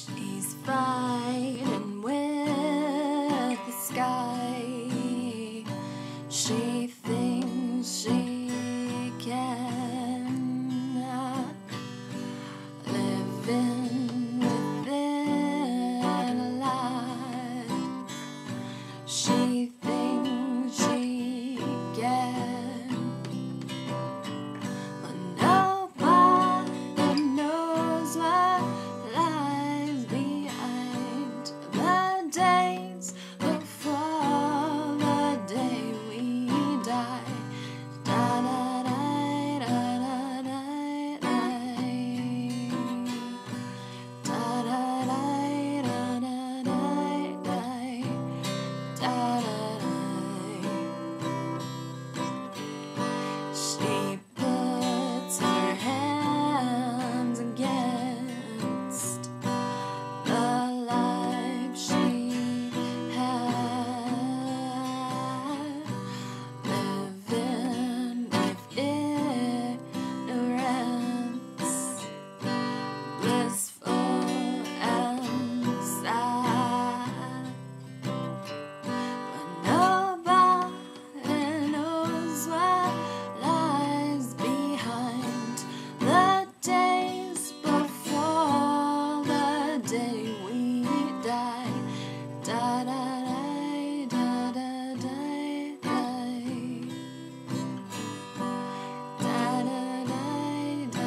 She's fighting with the sky. She thinks she can live within a lie. She thinks she can, but nobody knows what lies behind the days before the day we die. Da da da da da da da da da da da da da. She puts her hands against the life she had, living with ignorance, blissful and sad. But nobody knows what lies behind the days before the day we die. Da da da da da da da da da da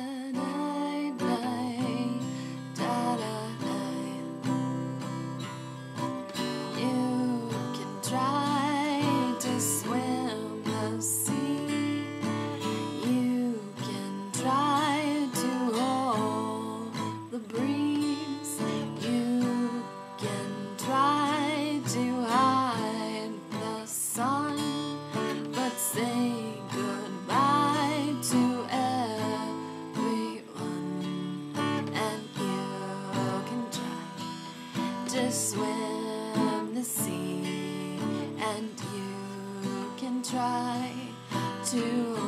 da da da. You can try to swim the sea. You can try to hold the breeze. You can try to hide the sun, but say goodbye to everyone. And you can try to swim the sea, and you can try to